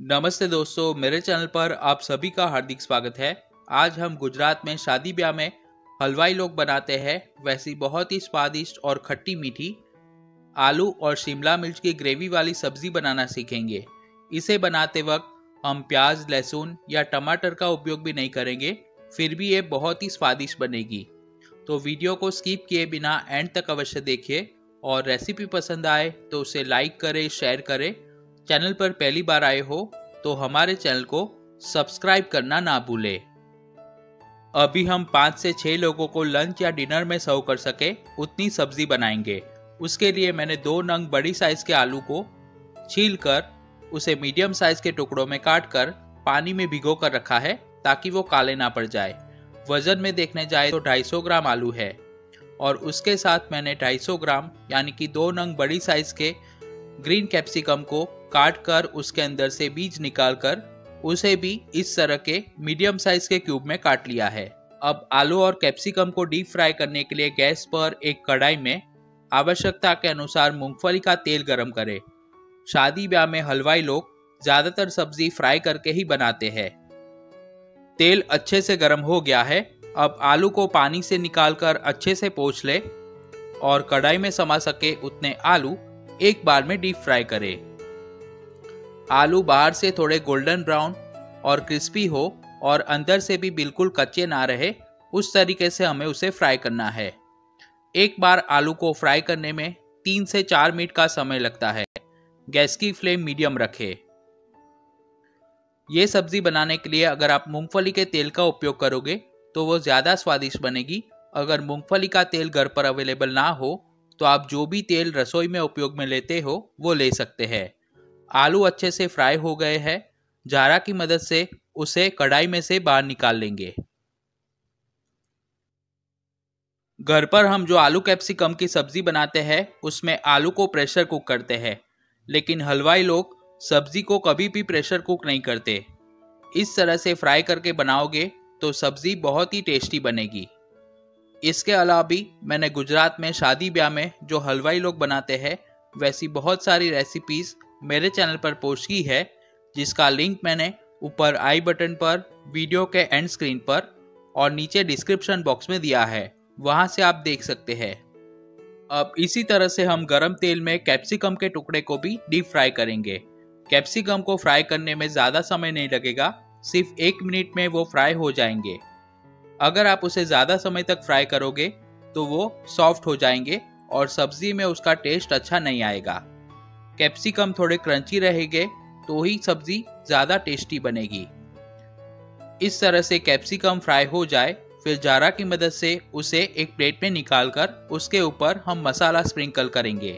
नमस्ते दोस्तों, मेरे चैनल पर आप सभी का हार्दिक स्वागत है। आज हम गुजरात में शादी ब्याह में हलवाई लोग बनाते हैं वैसी बहुत ही स्वादिष्ट और खट्टी मीठी आलू और शिमला मिर्च की ग्रेवी वाली सब्जी बनाना सीखेंगे। इसे बनाते वक्त हम प्याज, लहसुन या टमाटर का उपयोग भी नहीं करेंगे, फिर भी ये बहुत ही स्वादिष्ट बनेगी। तो वीडियो को स्किप किए बिना एंड तक अवश्य देखिए और रेसिपी पसंद आए तो उसे लाइक करें, शेयर करें। चैनल पर पहली बार आए हो तो हमारे चैनल को सब्सक्राइब करना ना भूलें। अभी हम 5 से 6 लोगों को लंच या डिनर में सर्व कर सके उतनी सब्जी बनाएंगे। उसके लिए मैंने 2 नंग बड़ी साइज के आलू को छील कर उसे मीडियम साइज के टुकड़ों में काट कर पानी में भिगो कर रखा है ताकि वो काले ना पड़ जाए। वजन में देखने जाए तो 250 ग्राम आलू है और उसके साथ मैंने 250 ग्राम यानी कि 2 नंग बड़ी साइज के ग्रीन कैप्सिकम को काट कर उसके अंदर से बीज निकाल कर उसे भी इस तरह के मीडियम साइज के क्यूब में काट लिया है। अब आलू और कैप्सिकम को डीप फ्राई करने के लिए गैस पर एक कढ़ाई में आवश्यकता के अनुसार मूंगफली का तेल गरम करें। शादी ब्याह में हलवाई लोग ज्यादातर सब्जी फ्राई करके ही बनाते हैं। तेल अच्छे से गर्म हो गया है। अब आलू को पानी से निकालकर अच्छे से पोंछ ले और कढ़ाई में समा सके उतने आलू एक बार में डीप फ्राई करें। आलू बाहर से थोड़े गोल्डन ब्राउन और क्रिस्पी हो और अंदर से भी बिल्कुल कच्चे ना रहे, उस तरीके से हमें उसे फ्राई करना है। एक बार आलू को फ्राई करने में 3 से 4 मिनट का समय लगता है। गैस की फ्लेम मीडियम रखें। ये सब्जी बनाने के लिए अगर आप मूंगफली के तेल का उपयोग करोगे तो वो ज़्यादा स्वादिष्ट बनेगी। अगर मूंगफली का तेल घर पर अवेलेबल ना हो तो आप जो भी तेल रसोई में उपयोग में लेते हो वो ले सकते हैं। आलू अच्छे से फ्राई हो गए हैं। जारा की मदद से उसे कढ़ाई में से बाहर निकाल लेंगे। घर पर हम जो आलू कैप्सिकम की सब्जी बनाते हैं उसमें आलू को प्रेशर कुक करते हैं, लेकिन हलवाई लोग सब्जी को कभी भी प्रेशर कुक नहीं करते। इस तरह से फ्राई करके बनाओगे तो सब्जी बहुत ही टेस्टी बनेगी। इसके अलावा भी मैंने गुजरात में शादी ब्याह में जो हलवाई लोग बनाते हैं वैसी बहुत सारी रेसिपीज मेरे चैनल पर पोस्ट की है, जिसका लिंक मैंने ऊपर आई बटन पर, वीडियो के एंड स्क्रीन पर और नीचे डिस्क्रिप्शन बॉक्स में दिया है, वहां से आप देख सकते हैं। अब इसी तरह से हम गरम तेल में कैप्सिकम के टुकड़े को भी डीप फ्राई करेंगे। कैप्सिकम को फ्राई करने में ज़्यादा समय नहीं लगेगा, सिर्फ 1 मिनट में वो फ्राई हो जाएंगे। अगर आप उसे ज़्यादा समय तक फ्राई करोगे तो वो सॉफ्ट हो जाएंगे और सब्जी में उसका टेस्ट अच्छा नहीं आएगा। कैप्सिकम थोड़े क्रंची रहेंगे तो ही सब्जी ज़्यादा टेस्टी बनेगी। इस तरह से कैप्सिकम फ्राई हो जाए फिर जारा की मदद से उसे एक प्लेट में निकालकर उसके ऊपर हम मसाला स्प्रिंकल करेंगे।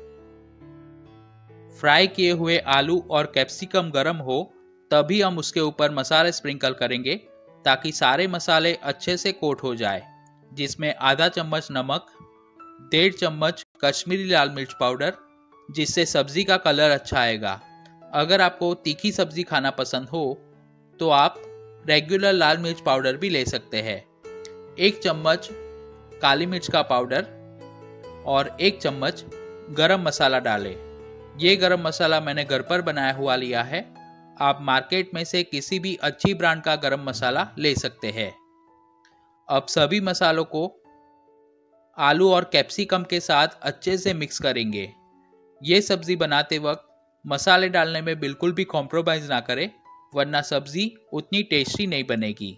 फ्राई किए हुए आलू और कैप्सिकम गर्म हो तभी हम उसके ऊपर मसाला स्प्रिंकल करेंगे ताकि सारे मसाले अच्छे से कोट हो जाए, जिसमें आधा चम्मच नमक, 1.5 चम्मच कश्मीरी लाल मिर्च पाउडर, जिससे सब्जी का कलर अच्छा आएगा। अगर आपको तीखी सब्जी खाना पसंद हो तो आप रेगुलर लाल मिर्च पाउडर भी ले सकते हैं। 1 चम्मच काली मिर्च का पाउडर और 1 चम्मच गरम मसाला डालें। ये गरम मसाला मैंने घर पर बनाया हुआ लिया है। आप मार्केट में से किसी भी अच्छी ब्रांड का गरम मसाला ले सकते हैं। अब सभी मसालों को आलू और कैप्सिकम के साथ अच्छे से मिक्स करेंगे। ये सब्जी बनाते वक्त मसाले डालने में बिल्कुल भी कॉम्प्रोमाइज ना करें, वरना सब्जी उतनी टेस्टी नहीं बनेगी।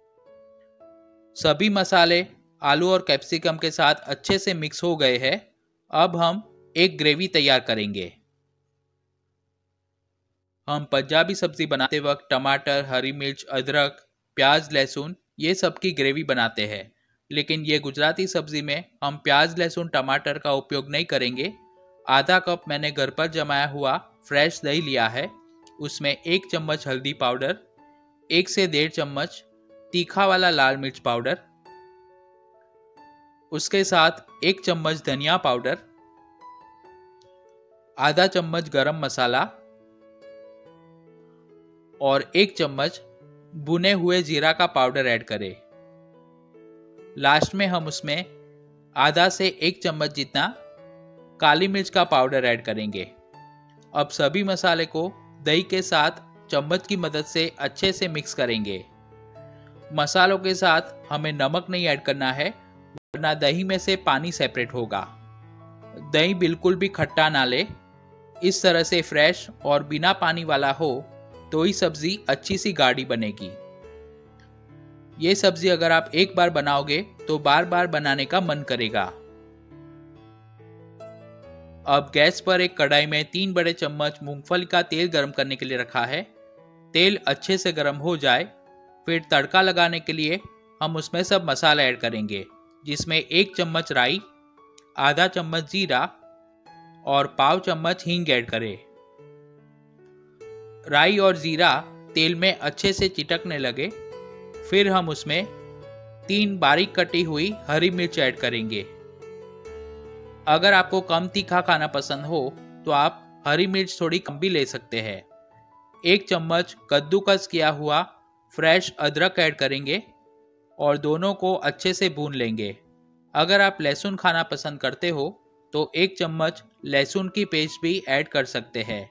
सभी मसाले आलू और कैप्सिकम के साथ अच्छे से मिक्स हो गए हैं। अब हम एक ग्रेवी तैयार करेंगे। हम पंजाबी सब्जी बनाते वक्त टमाटर, हरी मिर्च, अदरक, प्याज, लहसुन ये सब की ग्रेवी बनाते हैं, लेकिन ये गुजराती सब्जी में हम प्याज, लहसुन, टमाटर का उपयोग नहीं करेंगे। आधा कप मैंने घर पर जमाया हुआ फ्रेश दही लिया है। उसमें 1 चम्मच हल्दी पाउडर, 1 से 1.5 चम्मच तीखा वाला लाल मिर्च पाउडर, उसके साथ 1 चम्मच धनिया पाउडर, आधा चम्मच गरम मसाला और 1 चम्मच भुने हुए जीरा का पाउडर ऐड करें। लास्ट में हम उसमें आधा से 1 चम्मच जितना काली मिर्च का पाउडर ऐड करेंगे। अब सभी मसाले को दही के साथ चम्मच की मदद से अच्छे से मिक्स करेंगे। मसालों के साथ हमें नमक नहीं ऐड करना है, वरना दही में से पानी सेपरेट होगा। दही बिल्कुल भी खट्टा ना ले, इस तरह से फ्रेश और बिना पानी वाला हो तो ही सब्जी अच्छी सी गाढ़ी बनेगी। ये सब्जी अगर आप एक बार बनाओगे तो बार बार बनाने का मन करेगा। अब गैस पर एक कढ़ाई में 3 बड़े चम्मच मूंगफली का तेल गर्म करने के लिए रखा है। तेल अच्छे से गर्म हो जाए, फिर तड़का लगाने के लिए हम उसमें सब मसाला ऐड करेंगे, जिसमें 1 चम्मच राई, आधा चम्मच जीरा और पाव चम्मच हींग ऐड करें। राई और जीरा तेल में अच्छे से चिटकने लगे, फिर हम उसमें 3 बारीक कटी हुई हरी मिर्च ऐड करेंगे। अगर आपको कम तीखा खाना पसंद हो तो आप हरी मिर्च थोड़ी कम भी ले सकते हैं। 1 चम्मच कद्दूकस किया हुआ फ्रेश अदरक ऐड करेंगे और दोनों को अच्छे से भून लेंगे। अगर आप लहसुन खाना पसंद करते हो तो 1 चम्मच लहसुन की पेस्ट भी ऐड कर सकते हैं।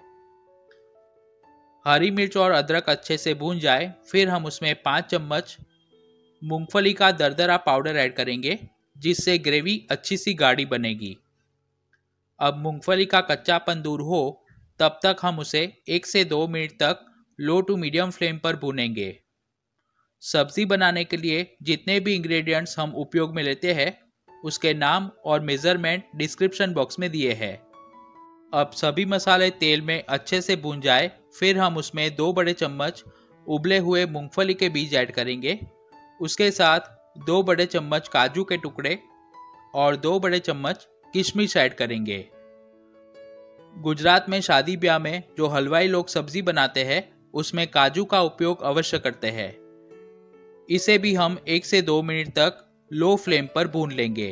हरी मिर्च और अदरक अच्छे से भून जाए, फिर हम उसमें 5 चम्मच मूंगफली का दरदरा पाउडर ऐड करेंगे, जिससे ग्रेवी अच्छी सी गाढ़ी बनेगी। अब मूंगफली का कच्चापन दूर हो तब तक हम उसे 1 से 2 मिनट तक लो टू मीडियम फ्लेम पर भूनेंगे। सब्जी बनाने के लिए जितने भी इंग्रेडिएंट्स हम उपयोग में लेते हैं, उसके नाम और मेजरमेंट डिस्क्रिप्शन बॉक्स में दिए हैं। अब सभी मसाले तेल में अच्छे से भून जाए, फिर हम उसमें 2 बड़े चम्मच उबले हुए मूंगफली के बीज ऐड करेंगे। उसके साथ 2 बड़े चम्मच काजू के टुकड़े और 2 बड़े चम्मच किशमिश ऐड करेंगे। गुजरात में शादी ब्याह में जो हलवाई लोग सब्जी बनाते हैं, उसमें काजू का उपयोग अवश्य करते हैं। इसे भी हम 1 से 2 मिनट तक लो फ्लेम पर भून लेंगे।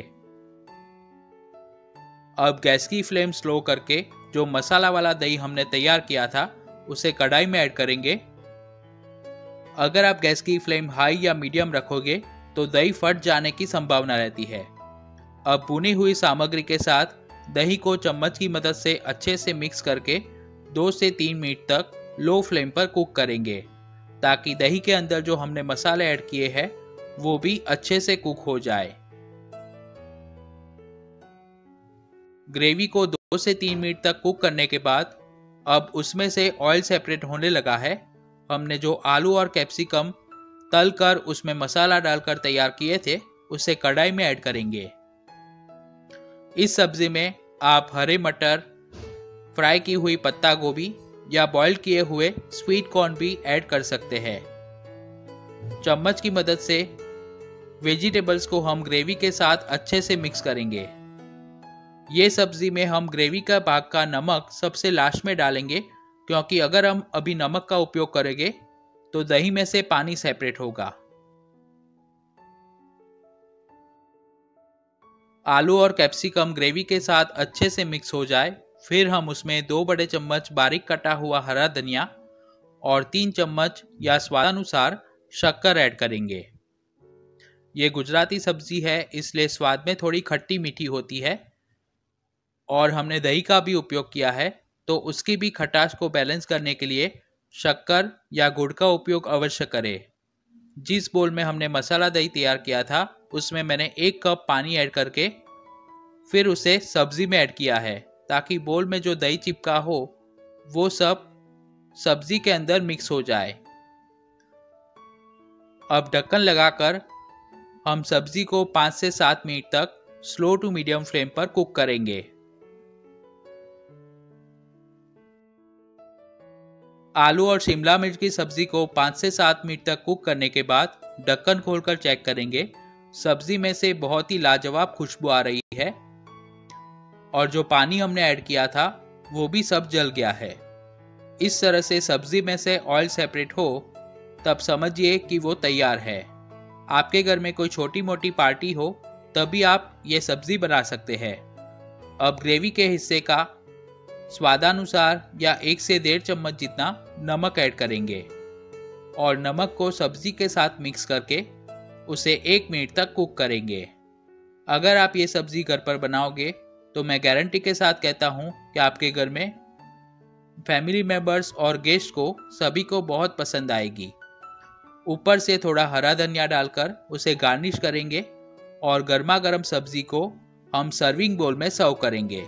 अब गैस की फ्लेम स्लो करके जो मसाला वाला दही हमने तैयार किया था, उसे कढ़ाई में ऐड करेंगे। अगर आप गैस की फ्लेम हाई या मीडियम रखोगे तो दही फट जाने की संभावना रहती है। अब भुनी हुई सामग्री के साथ दही को चम्मच की मदद से अच्छे से मिक्स करके 2 से 3 मिनट तक लो फ्लेम पर कुक करेंगे, ताकि दही के अंदर जो हमने मसाले ऐड किए हैं वो भी अच्छे से कुक हो जाए। ग्रेवी को 2 से 3 मिनट तक कुक करने के बाद अब उसमें से ऑयल सेपरेट होने लगा है। हमने जो आलू और कैप्सिकम तल कर उसमें मसाला डालकर तैयार किए थे, उसे कढ़ाई में ऐड करेंगे। इस सब्जी में आप हरे मटर, फ्राई की हुई पत्ता गोभी या बॉईल किए हुए स्वीट कॉर्न भी ऐड कर सकते हैं। चम्मच की मदद से वेजिटेबल्स को हम ग्रेवी के साथ अच्छे से मिक्स करेंगे। ये सब्जी में हम ग्रेवी का भाग का नमक सबसे लास्ट में डालेंगे, क्योंकि अगर हम अभी नमक का उपयोग करेंगे तो दही में से पानी सेपरेट होगा। आलू और कैप्सिकम ग्रेवी के साथ अच्छे से मिक्स हो जाए, फिर हम उसमें 2 बड़े चम्मच बारीक कटा हुआ हरा धनिया और 3 चम्मच या स्वादानुसार शक्कर ऐड करेंगे। ये गुजराती सब्जी है, इसलिए स्वाद में थोड़ी खट्टी मीठी होती है और हमने दही का भी उपयोग किया है, तो उसकी भी खटास को बैलेंस करने के लिए शक्कर या गुड़ का उपयोग अवश्य करें। जिस बोल में हमने मसाला दही तैयार किया था, उसमें मैंने 1 कप पानी ऐड करके फिर उसे सब्जी में ऐड किया है, ताकि बोल में जो दही चिपका हो वो सब सब्जी के अंदर मिक्स हो जाए। अब ढक्कन लगाकर हम सब्जी को 5 से 7 मिनट तक स्लो टू मीडियम फ्लेम पर कुक करेंगे। आलू और शिमला मिर्च की सब्जी को 5 से 7 मिनट तक कुक करने के बाद ढक्कन खोलकर चेक करेंगे। सब्जी में से बहुत ही लाजवाब खुशबू आ रही है और जो पानी हमने ऐड किया था वो भी सब जल गया है। इस तरह से सब्जी में से ऑयल सेपरेट हो तब समझिए कि वो तैयार है। आपके घर में कोई छोटी मोटी पार्टी हो तभी आप ये सब्जी बना सकते हैं। अब ग्रेवी के हिस्से का स्वादानुसार या 1 से 1.5 चम्मच जितना नमक ऐड करेंगे और नमक को सब्जी के साथ मिक्स करके उसे 1 मिनट तक कुक करेंगे। अगर आप ये सब्जी घर पर बनाओगे तो मैं गारंटी के साथ कहता हूँ कि आपके घर में फैमिली मेंबर्स और गेस्ट को सभी को बहुत पसंद आएगी। ऊपर से थोड़ा हरा धनिया डालकर उसे गार्निश करेंगे और गर्मा गर्म सब्जी को हम सर्विंग बोल में सर्व करेंगे।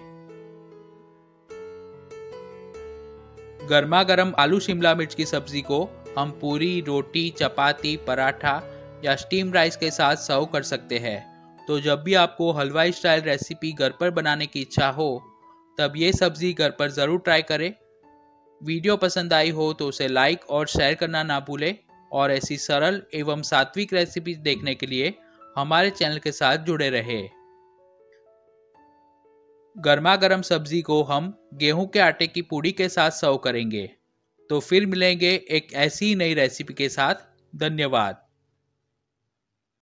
गर्मा गर्म आलू शिमला मिर्च की सब्जी को हम पूरी, रोटी, चपाती, पराठा या स्टीम राइस के साथ सर्व कर सकते हैं। तो जब भी आपको हलवाई स्टाइल रेसिपी घर पर बनाने की इच्छा हो तब ये सब्जी घर पर ज़रूर ट्राई करें। वीडियो पसंद आई हो तो उसे लाइक और शेयर करना ना भूलें और ऐसी सरल एवं सात्विक रेसिपी देखने के लिए हमारे चैनल के साथ जुड़े रहे। गर्मा गर्म सब्जी को हम गेहूं के आटे की पूड़ी के साथ सर्व करेंगे। तो फिर मिलेंगे एक ऐसी ही नई रेसिपी के साथ। धन्यवाद।